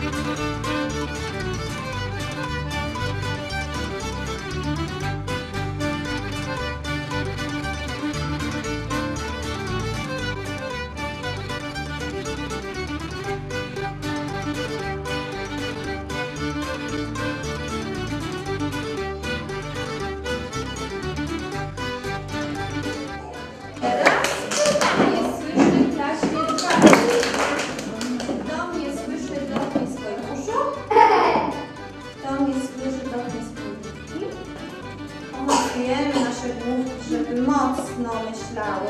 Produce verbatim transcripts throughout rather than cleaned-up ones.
Nasze główki, żeby mocno myślały.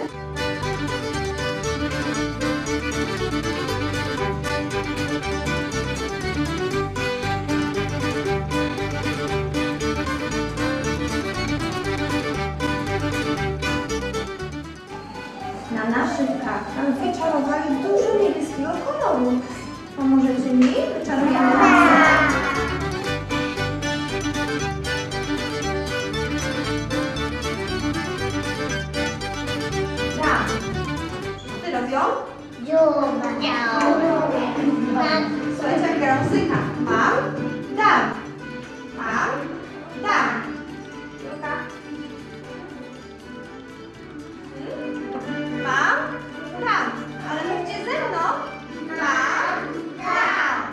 Na naszych kartach wyczarowali dużo niebieskiego koloru. Pomożecie mi? Wyczarujemy razem. Robią? Dziuba. Słuchajcie, jak gra muzyka. Mam, dam. Mam, dam. Druga. Mam, dam. Ale mówcie ze mną. Mam, dam.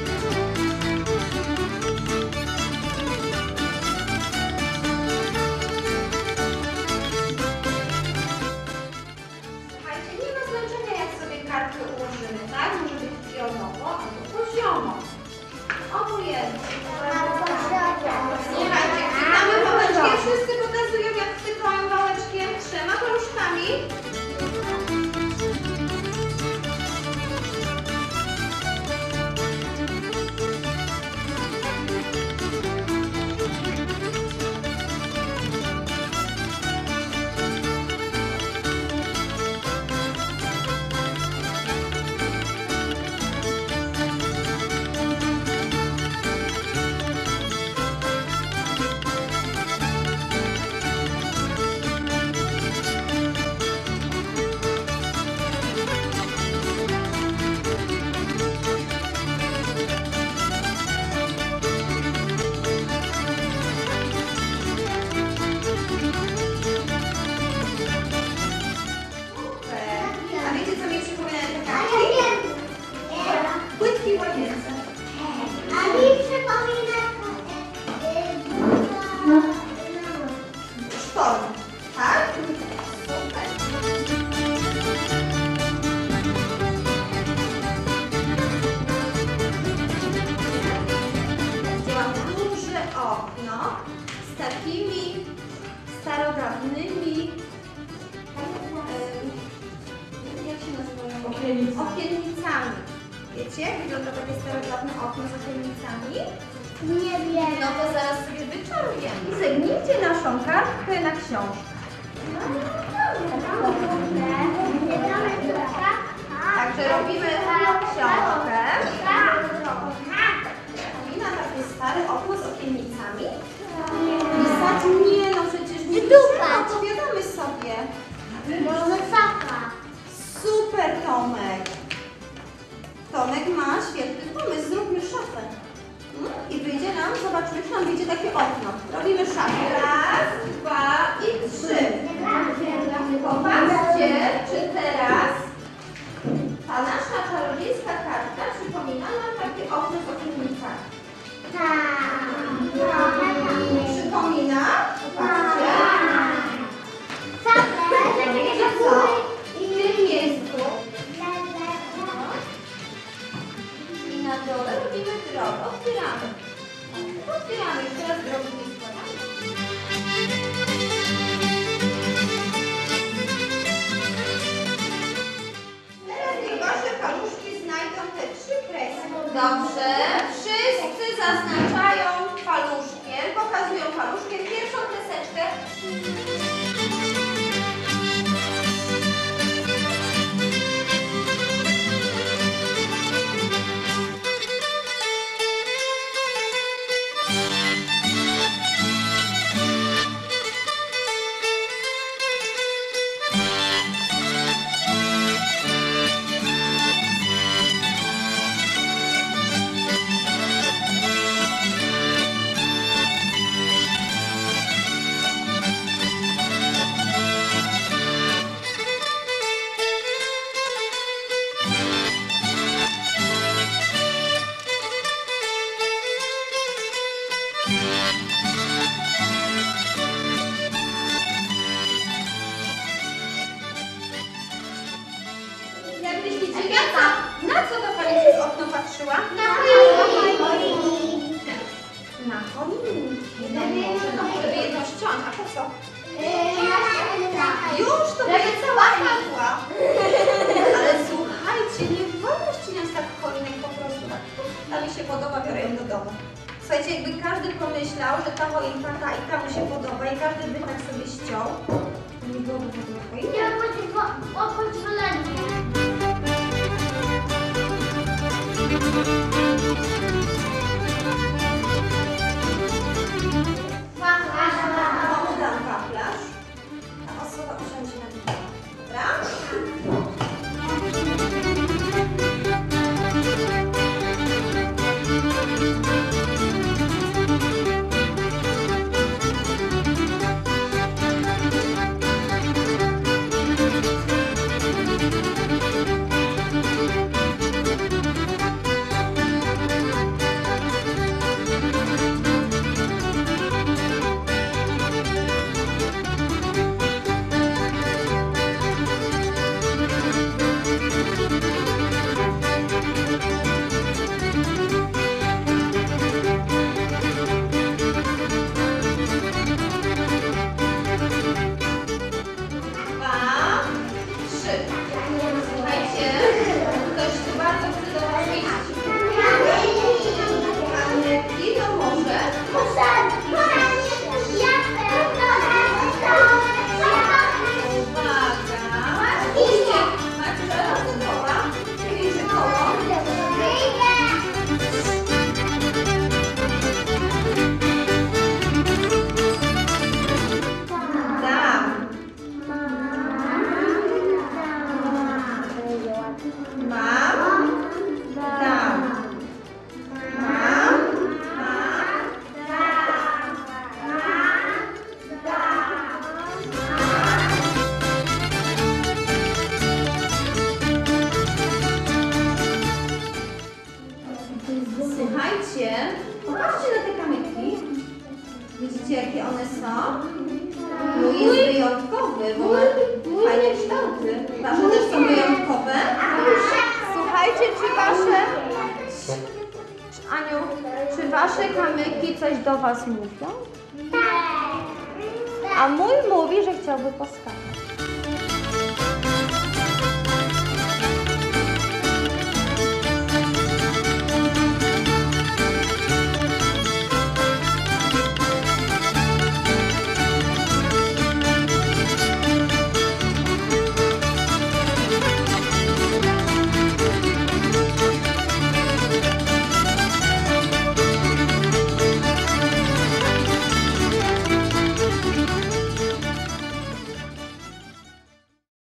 Karty ułożymy, tak? Może być pionowo albo poziomo. Obojętnie. Słuchajcie, chwytamy wałeczkiem. Wszyscy pokazują, jak chwytają wałeczkiem trzema paluszkami. Z takimi starodawnymi, jak się nazywają? Okiennicami. Okiennicami. Wiecie, jak wygląda takie starodawne okno z okiennicami? Nie wiem. No to zaraz sobie wyczarujemy. Zegnijcie naszą kartkę na książkę. Także robimy książkę. Przypomina takie stare okno z okiennicami. Pisać? Nie, no przecież nie piszemy, opowiadamy sobie. Może sapa. Super, Tomek. Tomek ma świetny pomysł. Zróbmy szafę. I wyjdzie nam, zobaczymy, czy nam wyjdzie takie okno. Robimy szafę. Raz, dwa i trzy. Popatrzcie, czy teraz ta nasza czarodziejska kartka przypomina nam takie okno z okiennicami. Tak. Przypomina? Popatrzcie. Wiecie co? I w tym miejscu i na dole robimy drogę. Otwieramy. Otwieramy. Jeszcze raz drogi nie składamy. Teraz niech wasze paluszki znajdą te trzy kreski. Dobrze. Wszyscy zaznaczają paluszkiem, pokazują paluszkiem pierwszą kreseczkę. patrzyła? Na choinki. Na choinki. No może, no, żeby jedną ściąć, a po co? Już to będzie cała padła. Ale słuchajcie, nie wolno ścinać tak choinek po prostu. Tak. Ta mi się podoba, biorę ją do domu. Słuchajcie, jakby każdy pomyślał, że ta choinka ta i ta mu się podoba i każdy by tak sobie ściął, to nie byłoby w ogóle choinki. Ja będę o pozwoleniu. Komu dam wachlarz? Ta osoba usiądzie na tym. Dobra? Dwa, trzy. Słuchajcie, ktoś tu bardzo chce do was iść. Kamyki, to może? Uwaga. Spójrzcie, macie teraz koła. Widzicie koło? Dam. Mam. Dam. Mam. Słuchajcie, popatrzcie na te kamyki. Widzicie, jakie one są? Mój jest wyjątkowy, bo ma fajne kształty. Wasze też są wyjątkowe? Słuchajcie, czy wasze... Aniu, czy wasze kamyki coś do was mówią? A mój mówi, że chciałby poskakać.